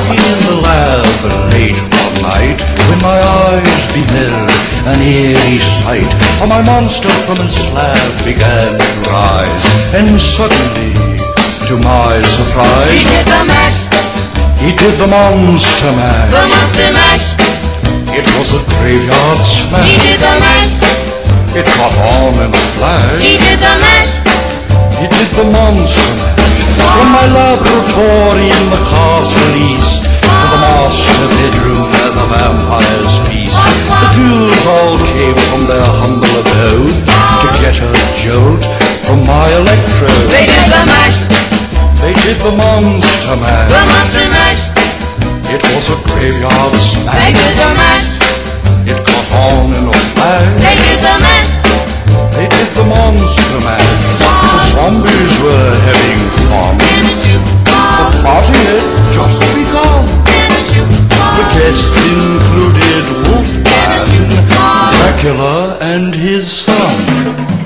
in the lab late one night, when my eyes beheld an eerie sight, for my monster from his slab began to rise, and suddenly, to my surprise, he did the mash. He did the monster mash. The monster mash. It was a graveyard smash. He did the mash. It caught on in a flash. He did the mash. He did the monster mash. From my laboratory in the castle east to the master bedroom where the vampires feast, the ghouls all came from their humble abode to get a jolt from my electrode. They did the mash. They did the monster mash. The monster mash. It was a graveyard They smash. did the mash. It caught on in a flash. They did the mash. They did the monster mash. The zombies were having fun. In a shoe. The party had just begun. In a shoe. The guests included In a shoe. Wolfman, Dracula, and his son.